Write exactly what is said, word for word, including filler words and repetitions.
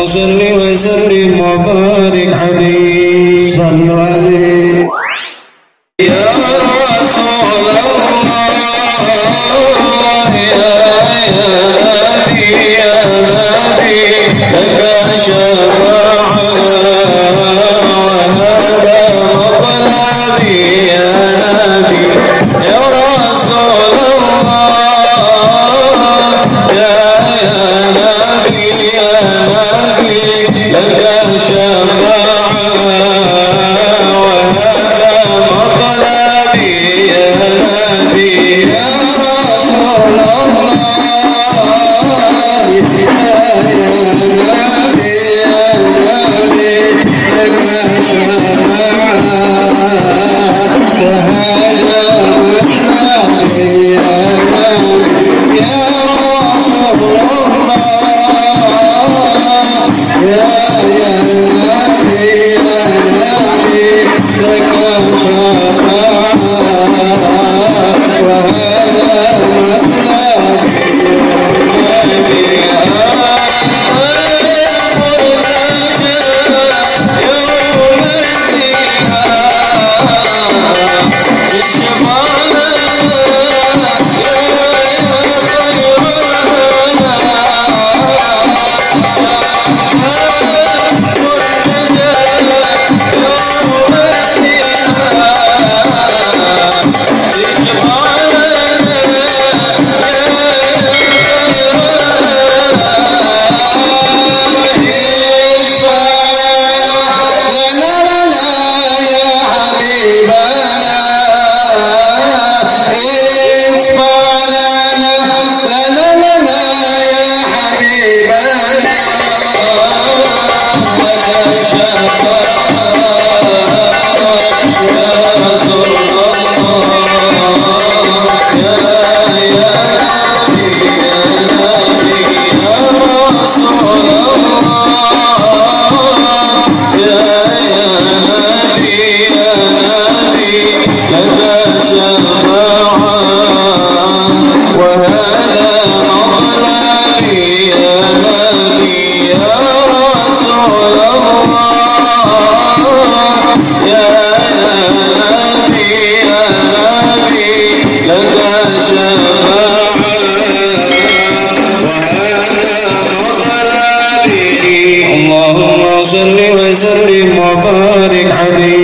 صل وسلم وبارك عليه. صلوا عليه يا رسول الله يا نبي يا نبي لك شفاعة وهذا مطلبي يا نبي يا رسول الله يا نبي يا نبي لك شفاعة وهذا مطلبي يا نبي يا رسول الله يا نبي يا نبي لك شفاعة وهذا مطلبي يا نبي يا رسول الله يا يا نبي يا نبي لك شفاعة وهذا مطلبي يا نبي اللهم صل وسلم وبارك عليه.